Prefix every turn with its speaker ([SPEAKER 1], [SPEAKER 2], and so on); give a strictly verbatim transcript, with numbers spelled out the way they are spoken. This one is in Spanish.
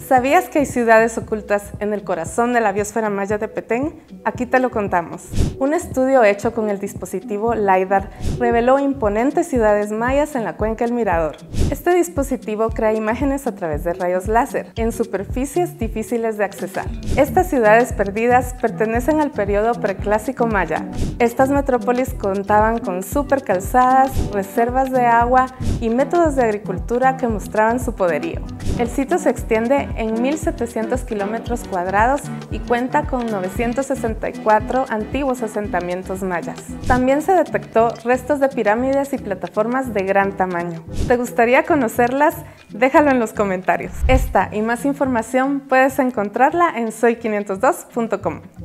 [SPEAKER 1] ¿Sabías que hay ciudades ocultas en el corazón de la biosfera maya de Petén? Aquí te lo contamos. Un estudio hecho con el dispositivo LiDAR reveló imponentes ciudades mayas en la cuenca El Mirador. Este dispositivo crea imágenes a través de rayos láser, en superficies difíciles de accesar. Estas ciudades perdidas pertenecen al periodo preclásico maya. Estas metrópolis contaban con supercalzadas, reservas de agua y métodos de agricultura que mostraban su poderío. El sitio se extiende en mil setecientos kilómetros cuadrados y cuenta con novecientos sesenta y cuatro antiguos asentamientos mayas. También se detectó restos de pirámides y plataformas de gran tamaño. ¿Te gustaría conocerlas? Déjalo en los comentarios. Esta y más información puedes encontrarla en soy quinientos dos punto com.